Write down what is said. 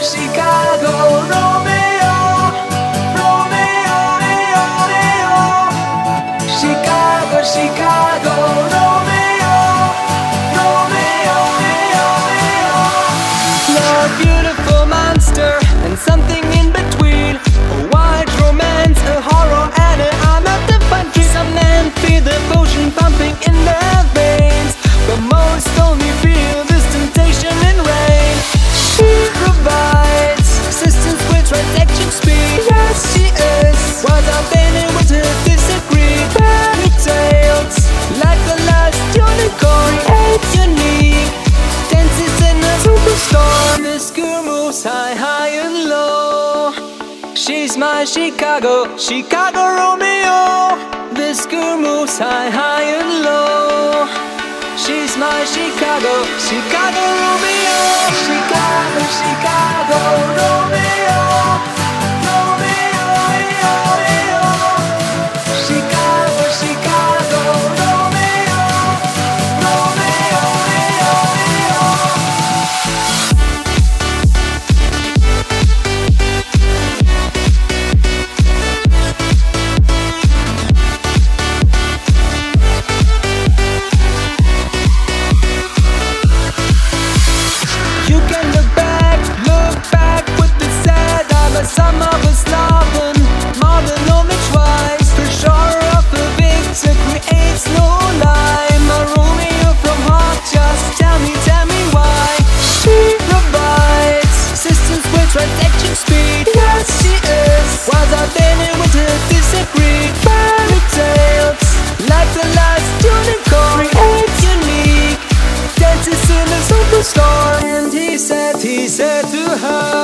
Chicago, Romeo, Romeo, Chicago, Chicago, Romeo, Romeo, love, beautiful monster, and something in between. A white romance, a horror, and an I'm at the country. Some men feel the potion pumping in their veins, but most only feel this temptation and rain. She provides assistance with transaction speed. Yes, she is. While I'm bending with her disagree. Fairy tales, like the last unicorn, it's unique. Dances in a superstar. This girl moves high, high and low. She's my Chicago, Chicago Romeo. This girl moves high, high and low. She's my Chicago, Chicago Romeo. Chicago, Chicago Romeo, Romeo, Chicago, Chicago Romeo, Romeo. You can look back with the sad I'm a sum of a loving, more than only twice. For sure of the victor creates no lie. My Romeo from heart, just tell me why. She provides assistance with transaction speed. Yes, she is. Was I bending with her disagree? Fairy tales, like the last unicorn, it's unique. Dances in a superstar. And he said to her,